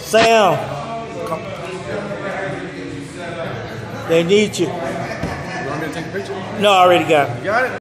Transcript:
Sam, they need you. You want me to take a picture? No, I already got it. You got it?